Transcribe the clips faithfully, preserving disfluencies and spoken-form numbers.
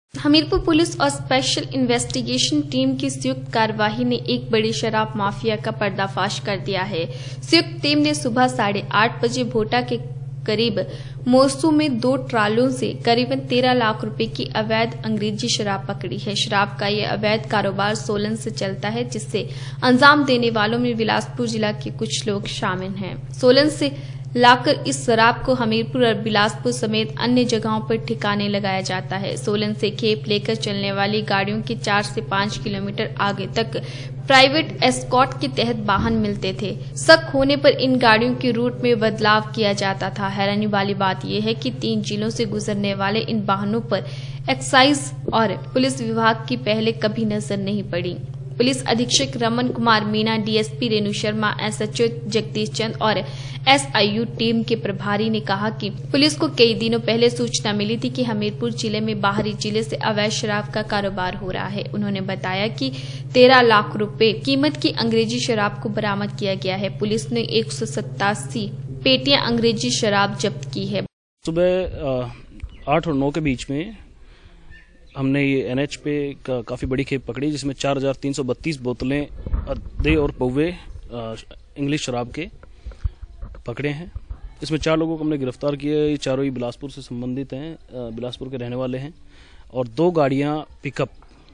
Hamirpur police और special investigation team की संयुक्त कार्यवाही ने एक बड़ी शराब माफिया का पर्दाफाश कर दिया है। संयुक्त टीम ने सुबह साढ़े आठ बजे भोटा के करीब मोरसू में दो ट्रालों से करीबन तेरह लाख रुपए की अवैध अंग्रेजी शराब पकड़ी है। शराब का यह अवैध कारोबार सोलन से चलता है, जिससे अंजाम देने वालों में बिलासपुर जिला के कुछ लोग शामिल हैं। सोलन से लाकर इस शराब को हमीरपुर और बिलासपुर समेत अन्य जगहों पर ठिकाने लगाया जाता है। सोलन से खेप लेकर चलने वाली गाड़ियों के चार से पाँच किलोमीटर आगे तक प्राइवेट एस्कॉर्ट के तहत वाहन मिलते थे। शक होने पर इन गाड़ियों के रूट में बदलाव किया जाता था। हैरानी वाली बात यह है कि तीन जिलों से गुजरने वाले इन वाहनों पर एक्साइज और पुलिस विभाग की पहले कभी नजर नहीं पड़ी। पुलिस अधीक्षक रमन कुमार मीणा, डीएसपी रेणु शर्मा, एसएचओ जगदीश चंद और एसआईयू टीम के प्रभारी ने कहा कि पुलिस को कई दिनों पहले सूचना मिली थी कि हमीरपुर जिले में बाहरी जिले से अवैध शराब का कारोबार हो रहा है। उन्होंने बताया कि तेरह लाख रुपए कीमत की अंग्रेजी शराब को बरामद किया गया है। पुलिस ने एक सौ सत्तासी पेटियां अंग्रेजी शराब जब्त की है। सुबह आठ और नौ के बीच में हमने ये एनएच पे का काफ़ी बड़ी खेप पकड़ी, जिसमें चार हजार तीन सौ बत्तीस बोतलें अद्धे और पौवे इंग्लिश शराब के पकड़े हैं। इसमें चार लोगों को हमने गिरफ्तार किया। ये चारों ही बिलासपुर से संबंधित हैं, बिलासपुर के रहने वाले हैं। और दो गाड़ियां पिकअप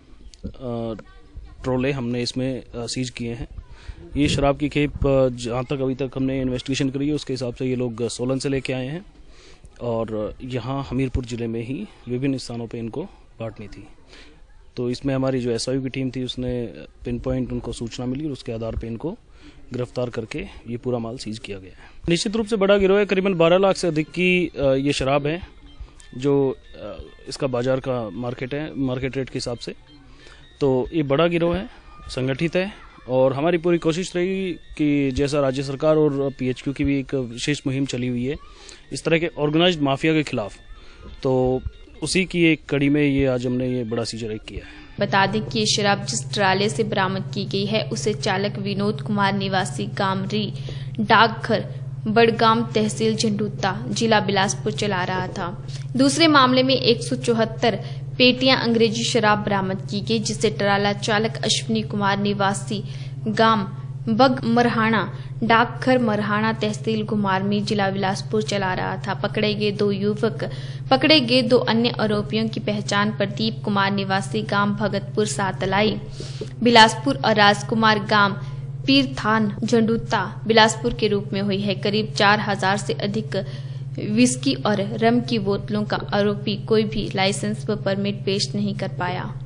ट्रोले हमने इसमें सीज किए हैं। ये शराब की खेप जहाँ तक अभी तक हमने इन्वेस्टिगेशन करी है, उसके हिसाब से ये लोग सोलन से लेके आए हैं और यहाँ हमीरपुर जिले में ही विभिन्न स्थानों पे इनको बांटनी थी। तो इसमें हमारी जो एसआईयू की टीम थी, उसने पिन पॉइंट उनको सूचना मिली और उसके आधार पे इनको गिरफ्तार करके ये पूरा माल सीज किया गया है। निश्चित रूप से बड़ा गिरोह है। करीबन बारह लाख से अधिक की ये शराब है, जो इसका बाजार का मार्केट है, मार्केट रेट के हिसाब से। तो ये बड़ा गिरोह है, संगठित है और हमारी पूरी कोशिश रहेगी कि जैसा राज्य सरकार और पीएचक्यू की भी एक विशेष मुहिम चली हुई है इस तरह के ऑर्गेनाइज्ड माफिया के खिलाफ, तो उसी की एक कड़ी में ये आज हमने ये बड़ा सीजर किया है। बता दें कि ये शराब जिस ट्राले से बरामद की गई है, उसे चालक विनोद कुमार निवासी गामरी डाकघर बड़गाम तहसील झंडूता जिला बिलासपुर चला रहा था। दूसरे मामले में एक सौ चौहत्तर पेटियां अंग्रेजी शराब बरामद की गई, जिसे ट्राला चालक अश्विनी कुमार निवासी गांव बग मरहाना डाकघर मरहाना तहसील घुमारमी जिला बिलासपुर चला रहा था। पकड़े गए दो युवक पकड़े गए दो अन्य आरोपियों की पहचान प्रदीप कुमार निवासी गांव भगतपुर सातलाई बिलासपुर और राजकुमार गांव पीरथान झंडूता बिलासपुर के रूप में हुई है। करीब चार हजार से अधिक विस्की और रम की बोतलों का आरोपी कोई भी लाइसेंस व परमिट पेश नहीं कर पाया।